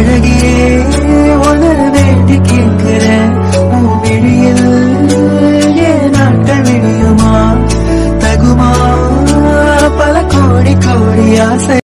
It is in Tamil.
அழகியே உணர வேண்டி கேட்கிறேன் உன் விழியில் ஏன் நாட்கள் விடியுமா தகுமா பல கோடி கோடி ஆசை